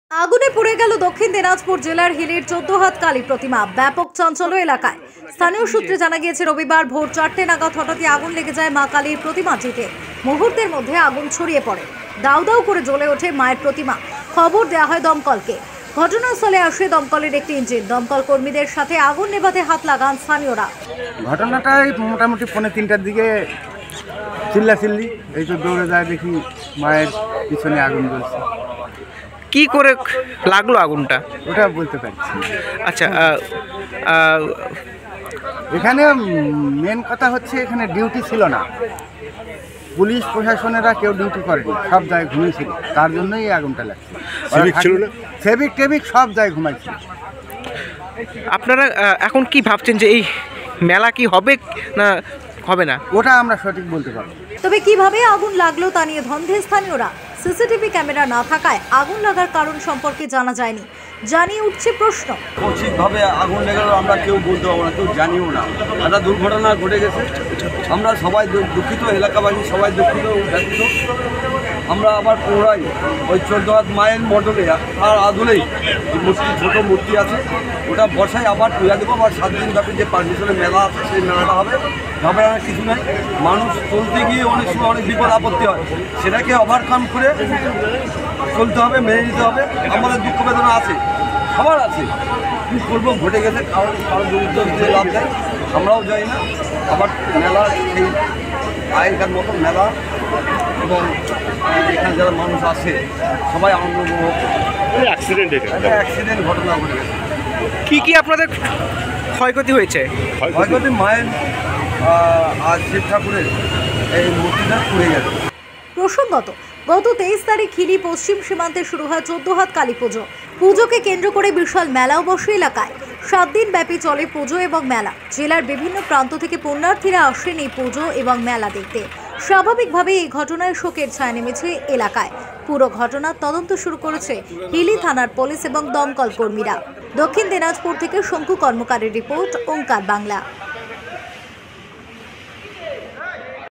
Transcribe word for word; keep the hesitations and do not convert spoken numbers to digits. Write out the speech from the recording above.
আগুনে পুড়ে গেল দক্ষিণ দিনাজপুর জেলার হিলির চোদ্দ হাত কালী প্রতিমা। ব্যাপক চাঞ্চল্য এলাকায়। স্থানীয় সূত্রে জানা গিয়েছে রবিবার ভোর চারটে নাগাদ হঠাৎই আগুন লেগে যায় মা কালীর প্রতিমাটিতে। মুহূর্তের মধ্যে আগুন ছড়িয়ে পড়ে, দাউ দাউ করে জ্বলে ওঠে মায়ের প্রতিমা। খবর দেওয়া হয় দমকলকে। ঘটনাস্থলে আসে দমকলের একটি ইঞ্জিন। দমকল কর্মীদের সাথে আগুন নেভাতে হাত লাগান স্থানীয়রা। ঘটনাটাই মোটামুটি পৌনে তিনটার দিকে চিল্লা চিল্লি এই তো দৌড়ে যায়, দেখি মায়ের পিছনে আগুন জ্বলছে। কি করে লাগলো আগুনটা ওটা বলতে পারছি না। আচ্ছা, আহ, আহ, এখানে মেন কথা হচ্ছে এখানে ডিউটি ছিল না, পুলিশ প্রশাসনেরা কেউ ডিউটি করেনি, সব জায়গায় ঘুমিয়েছিল, তার জন্যই এই আগুনটা লাগছে। সেবিক টেবিক সব জায়গায় ঘুমাইছিল। আপনারা আহ, এখন কি ভাবছেন যে এই মেলা কি হবে না হবে না? ওটা আমরা সঠিক বলতে পারবো। তবে কিভাবে আগুন লাগলো তা নিয়ে ধন্ধে স্থানীয়রা। সিসিটিভি ক্যামেরা না থাকায় আগুন লাগার কারণ সম্পর্কে জানা যায়নি। জানিয়ে উঠছে প্রশ্ন, কৌশিকভাবে আগুন লেগে গেল আমরা কেউ বলতে পারবো না, কেউ জানিও না। একটা দুর্ঘটনা ঘটে গেছে, আমরা সবাই দুঃখিত, এলাকাবাসী সবাই দুঃখিত ব্যথিত। আমরা আবার পুনরায় ওই চোদ্দ হাত মায়ের মডেলে আর আদলেই মূর্তি, ছোটো মূর্তি আছে, ওটা বসায় আবার পূজা দেবো। আবার সাত দিন ব্যাপী যে পারমিশনের মেলা আছে সেই মেলাটা হবে। ঘাবড়ানোর কিছু নাই। মানুষ চলতে গিয়ে অনেক সময় অনেক বিপদ আপত্তি হয়, সেটাকে ওভারকাম করে চলতে হবে, মেনে নিতে হবে। আমাদের দুঃখ বেদনা আছে, সবার আছে। কী করবো, ঘটে গেছে, কারণ কারো বিরুদ্ধে দিয়ে লাভ দেয়, আমরাও যাই না। আবার মেলা সেই আগেকার মতো মেলা এবং এখানে যারা মানুষ আসে সবাই আনন্দ উপভোগ করে। অ্যাক্সিডেন্ট অ্যাক্সিডেন্ট ঘটনা ঘটে গেছে। কি কি আপনাদের ক্ষয়ক্ষতি হয়েছে? ক্ষয়ক্ষতি মায়ের আজ শিব ঠাকুরের এই মূর্তিটা পুড়ে গেছে। প্রসঙ্গত, গত তেইশ তারিখ হিলি পশ্চিম সীমান্তে শুরু হয় চোদ্দ হাত কালী পুজো। পুজোকে কেন্দ্র করে বিশাল মেলাও বসে এলাকায়। সাত দিন ব্যাপী চলে পুজো এবং মেলা। জেলার বিভিন্ন প্রান্ত থেকে পুণ্যার্থীরা আসেন এই পুজো এবং মেলা দেখতে। স্বাভাবিকভাবে এই ঘটনায় শোকের ছায়া নেমেছে এলাকায়। পুরো ঘটনার তদন্ত শুরু করেছে হিলি থানার পুলিশ এবং দমকল কর্মীরা। দক্ষিণ দিনাজপুর থেকে শঙ্কু কর্মকারের রিপোর্ট, ওঙ্কার বাংলা।